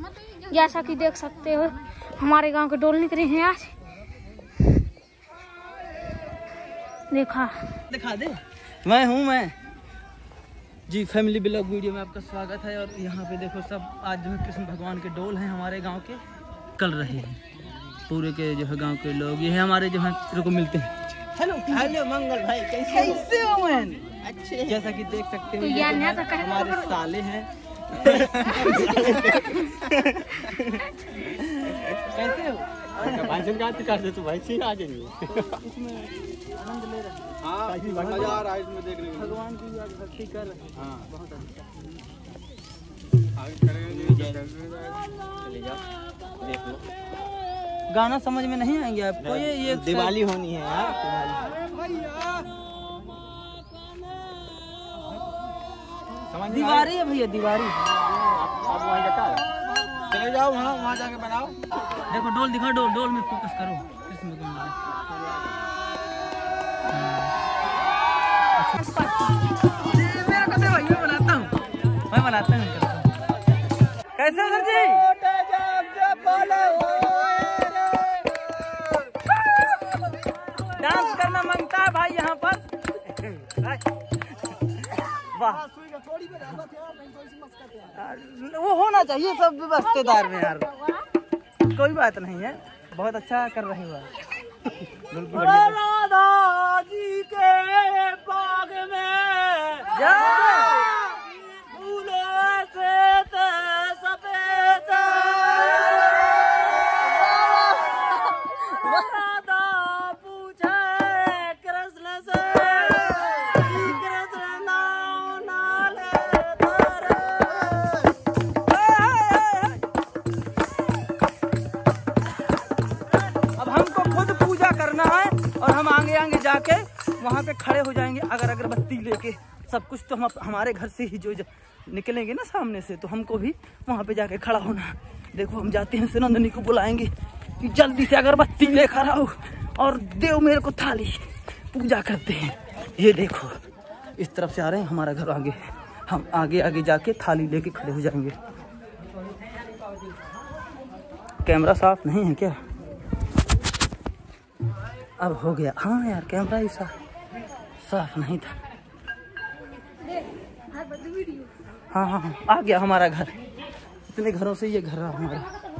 जैसा कि देख सकते हो हमारे गांव के डोल निकले हैं आज। देखा दिखा दे, मैं जी फैमिली ब्लॉग वीडियो में आपका स्वागत है। और यहाँ पे देखो सब आज जो है कृष्ण भगवान के डोल हैं हमारे गांव के, कल रहे हैं पूरे के जो है गांव के लोग। ये है हमारे जो है को मिलते हैं। हेलो मंगल भाई, कैसे हो मैन? अच्छे, जैसा कि देख सकते हो हमारे साले हैं। कैसे हो? भाषण का कर दे तो भाई सी आ जाएंगे। इसमें आनंद ले रहे हैं। हाँ, मजा आ रहा है इसमें देखने में। भगवान की भक्ति कर रहे हैं। हाँ, बहुत अच्छा। आगे करेंगे, चले जाओ, देख लो। गाना समझ में नहीं आएंगे आपको। ये दिवाली होनी है यार, दिवाली है भैया, दिवाली। चले जाओ वहाँ जाके बनाओ। देखो डोल दिखाओ, डोल में फोकस करो। मैं बनाता हूँ। कैसे सर जी? डांस करना मांगता है भाई यहाँ पर। वाह, वो होना चाहिए सब व्यवस्थेदार में यार। कोई बात नहीं है, बहुत अच्छा कर रहे हो। राधा जी के बाग में फूलों से सफेद राधा पूछे कृष्ण से, कृष्ण नाम नाले तारे। अब हमको खुद पूजा करना है और हम आगे जाके वहाँ पे खड़े हो जाएंगे अगर अगरबत्ती लेके। सब कुछ तो हम हमारे घर से ही जो निकलेंगे ना सामने से, तो हमको भी वहाँ पे जाके खड़ा होना है। देखो हम जाते हैं, सुनंदनी को बुलाएंगे कि जल्दी से अगरबत्ती लेकर आओ और देव मेरे को थाली। पूजा करते हैं। ये देखो इस तरफ से आ रहे हैं हमारा घर आगे। हम आगे जाके थाली लेके खड़े हो जाएंगे। कैमरा साफ नहीं है क्या? अब हो गया। हाँ यार, कैमरा ही साफ नहीं था। हाँ, आ गया हमारा घर। इतने घरों से ये घर रहा हमारा।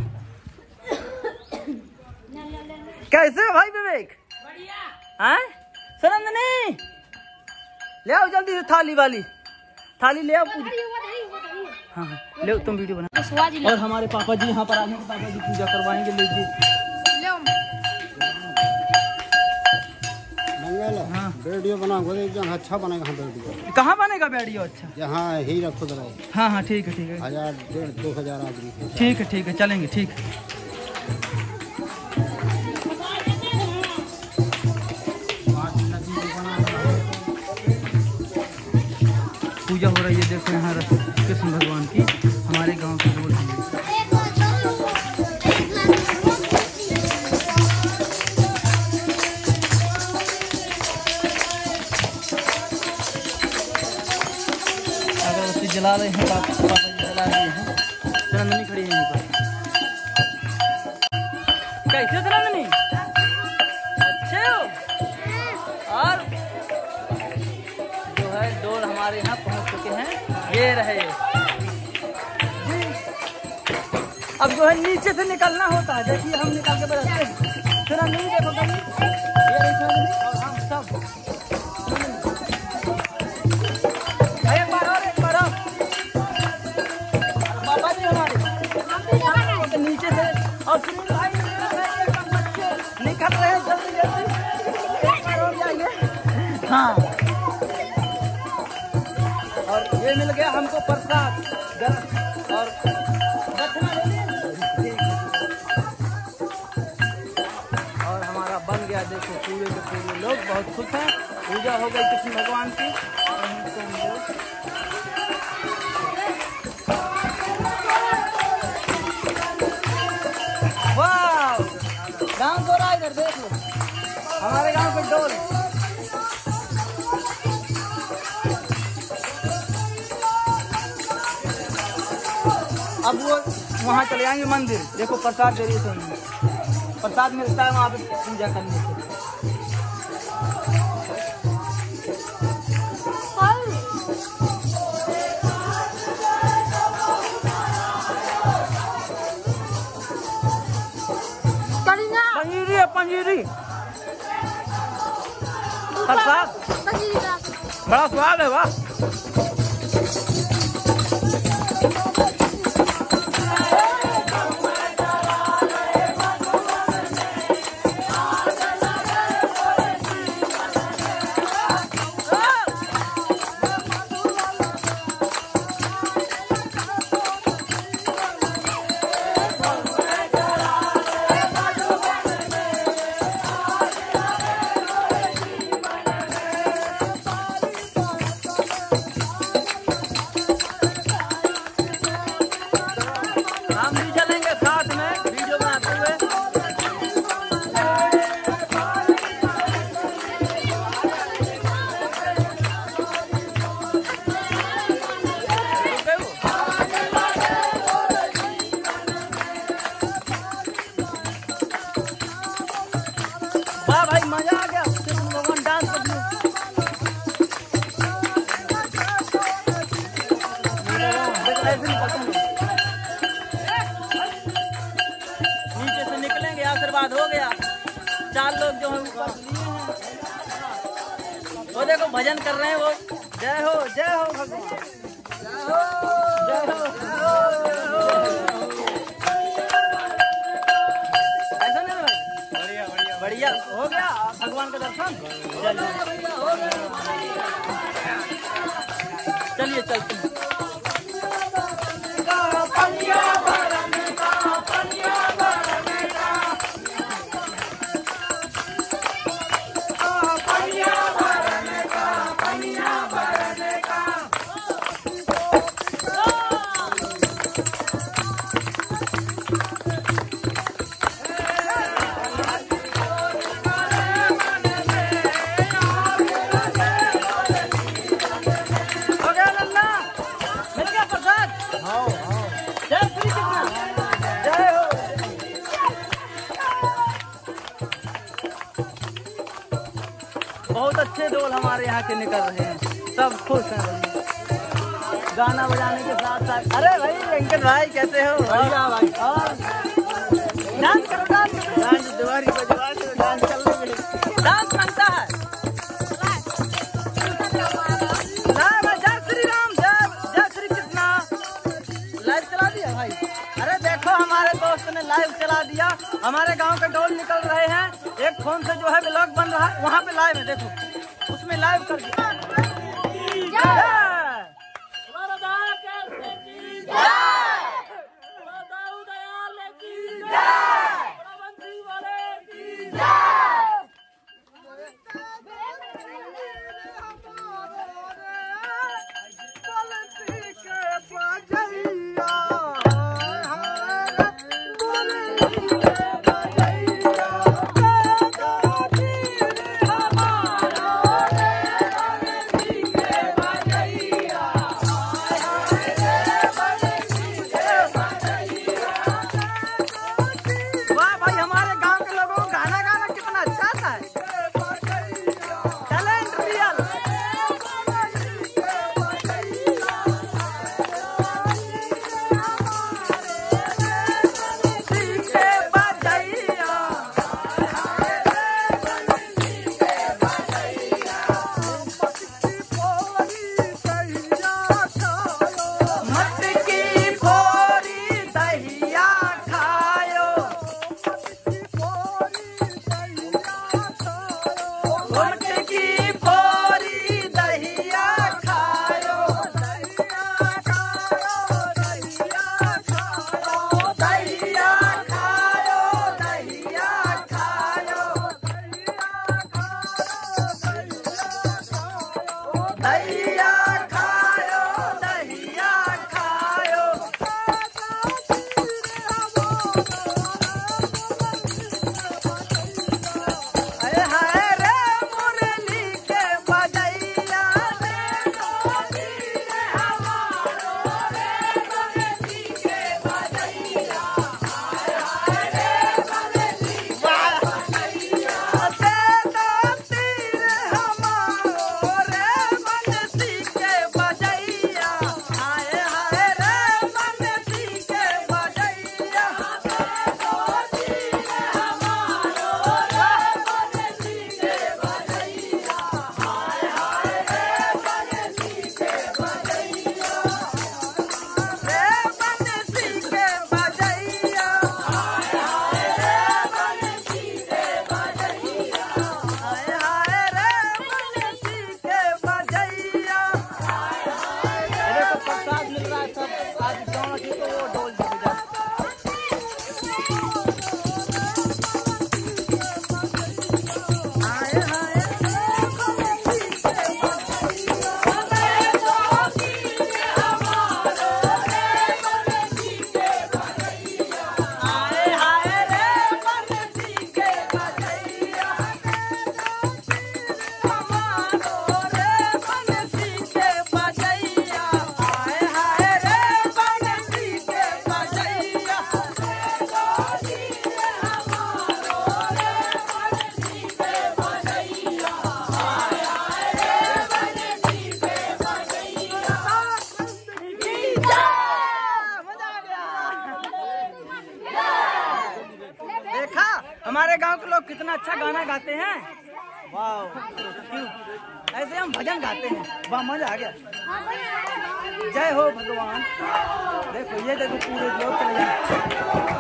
कैसे हो भाई विवेक? बढ़िया। सुनंदनी ले आओ जल्दी से थाली वाली, थाली ले आओ। हाँ, ले तुम वीडियो बना। और हमारे पापा जी यहाँ पर आने के पापा जी पूजा करवाएंगे। लीजिए। हाँ, वीडियो बनाओ अच्छा बनेगा। वीडियो कहाँ बनेगा वीडियो? अच्छा, यहाँ ही रखो जरा। हाँ, ठीक है 1000-1500 आदमी। ठीक है चलेंगे। ठीक है। पूजा हो रही है। देखो यहाँ कृष्ण भगवान की हमारे गांव के डोल है। जला रहे हैं पापा जी, जला रहे हैं। सुनंदनी खड़ी है यहीं पर। कैसे सुनंदनी? अच्छे हो? और जो है डोल हमारे यहाँ पहुँच चुके हैं। ये रहे जी। अब जो है नीचे से निकलना होता है। देखिए हम निकल के बरसते हैं। सुनंदनी देखो, ये रही सुनंदनी और हम सब। नीचे से और सुनील भाई निकल रहे हैं जल्दी जाइए। हाँ, और ये मिल गया हमको प्रसाद और दक्षिणा ले लिया। और हमारा बन गया। देखो पूरे के पूरे लोग बहुत खुश हैं। पूजा हो गई कृष्ण भगवान की। गाँव तो रहा इधर देख लो, हमारे गांव के डोल। अब वो वहाँ चले जाएंगे मंदिर। देखो प्रसाद दे रही है, प्रसाद मिलता है वहाँ पे पूजा करने से। पंजीरी है, पंजीरी प्रसाद बड़ा स्वाद है। वाह नीचे से निकलेंगे, आशीर्वाद हो गया। 4 लोग जो है ऊपर लिए हैं, वो देखो भजन कर रहे हैं। वो जय हो भगवान, जय हो ऐसा नहीं भाई? बढ़िया बढ़िया बढ़िया हो गया भगवान का दर्शन। चलिए चलते हैं। बहुत अच्छे ढोल हमारे यहाँ के निकल रहे हैं, सब खुश हैं भाई गाना बजाने के साथ साथ। अरे भाई वेंकट भाई कैसे हो? बढ़िया भाई। और डांस करो, डांस दिवाली पे डांस चल रही है। डांस बनता है। जय श्री राम, जय श्री कृष्णा। लाइव चला दिया भाई। अरे देखो हमारे दोस्त ने लाइव चला दिया। हमारे गांव के ढोल निकल रहे हैं। एक फोन से जो है ब्लॉग बन रहा है, वहाँ पे लाइव है, देखो उसमें लाइव कर दिया। अच्छा गाना गाते हैं। वाह, ऐसे हम भजन गाते हैं। वाह, मजा आ गया। जय हो भगवान। देखो ये देखो पूरे लोग चले जाए।